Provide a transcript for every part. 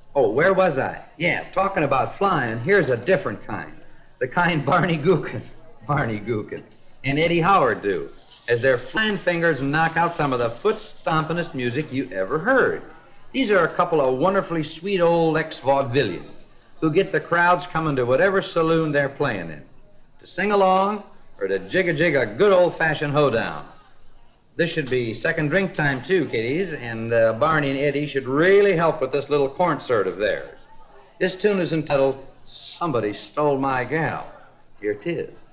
Oh, where was I? Yeah, talking about flying, here's a different kind. The kind Barney Gookin, and Eddie Howard do, as their flying fingers knock out some of the foot-stompingest music you ever heard. These are a couple of wonderfully sweet old ex-vaudevillians who get the crowds coming to whatever saloon they're playing in, to sing along or to jig a good old-fashioned hoedown. This should be second drink time, too, kiddies, and Barney and Eddie should really help with this little concert of theirs. This tune is entitled, Somebody Stole My Gal. Here 'tis.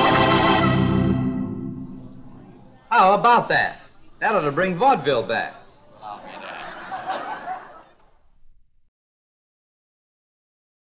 How about that? That ought to bring vaudeville back.